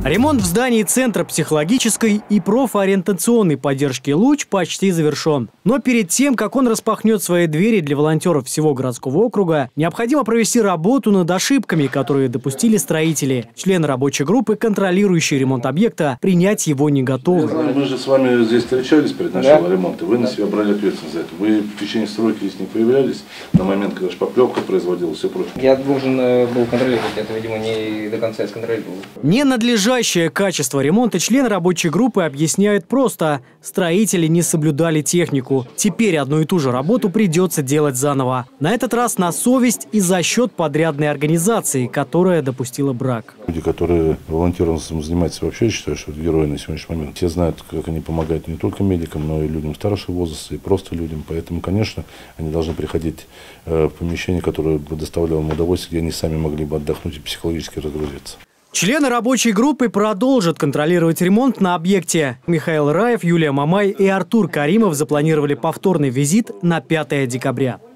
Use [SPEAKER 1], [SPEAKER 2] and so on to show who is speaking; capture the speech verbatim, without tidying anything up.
[SPEAKER 1] Ремонт в здании Центра психологической и профориентационной поддержки «Луч» почти завершен. Но перед тем, как он распахнет свои двери для волонтеров всего городского округа, необходимо провести работу над ошибками, которые допустили строители. Члены рабочей группы, контролирующие ремонт объекта, принять его не готовы.
[SPEAKER 2] Мы же с вами здесь встречались перед началом да. ремонта. Вы да. на себя брали ответственность за это. Вы в течение стройки здесь не появлялись на момент, когда шпаклевка производилась, все прочее.
[SPEAKER 3] Я должен был контролировать это, видимо, не до конца сконтролировал.
[SPEAKER 1] Ненадлежащее качество ремонта члены рабочей группы объясняют просто. Строители не соблюдали технику. Теперь одну и ту же работу придется делать заново. На этот раз на совесть и за счет подрядной организации, которая допустила брак.
[SPEAKER 2] Люди, которые волонтерством занимаются, вообще считаю, что это герои на сегодняшний момент. Все знают, как они помогают не только медикам, но и людям старшего возраста, и просто людям. Поэтому, конечно, они должны приходить в помещение, которое бы доставляло им удовольствие, где они сами могли бы отдохнуть и психологически разгрузиться.
[SPEAKER 1] Члены рабочей группы продолжат контролировать ремонт на объекте. Михаил Раев, Юлия Мамай и Артур Каримов запланировали повторный визит на пятое декабря.